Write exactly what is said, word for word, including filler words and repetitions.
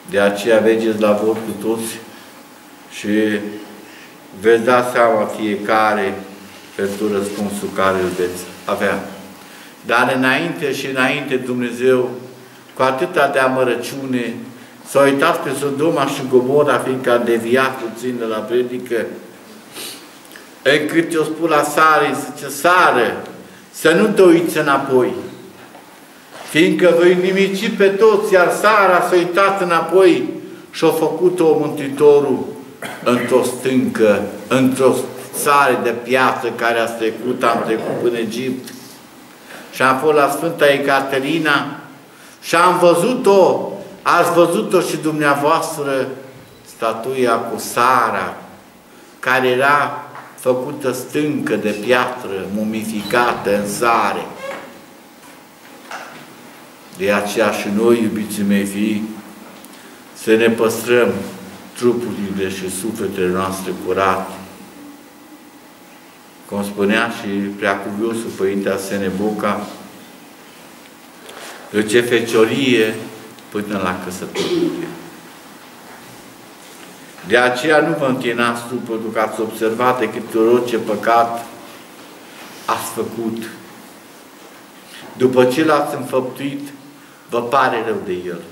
De aceea vegeți la vot cu toți și veți da seama fiecare pentru răspunsul care îl veți avea. Dar înainte și înainte Dumnezeu, cu atâta de amărăciune, s-a uitat pe Sodoma și Gomora, fiindcă a deviat puțin de la predică, încât i-o spus la Sare, zice, Sară, să nu te uiți înapoi, fiindcă voi nimici pe toți, iar Sara s-a uitat înapoi și-a făcut-o Mântuitorul într-o stâncă, într-o țară de piatră care a trecut, am trecut până Egipt. Și am fost la Sfânta Ecaterina și am văzut-o, ați văzut-o și dumneavoastră, statuia cu Sara, care era făcută stâncă de piatră, mumificată în sare. De aceea și noi, iubiții mei fii, să ne păstrăm trupurile și sufletele noastre curate. Cum spunea și preacuviosul Părinte Arsene Boca, duce feciorie până la căsătorie. De aceea nu vă închinați tu, pentru că ați observat de câte ori ce păcat ați făcut. După ce l-ați înfăptuit, vă pare rău de el.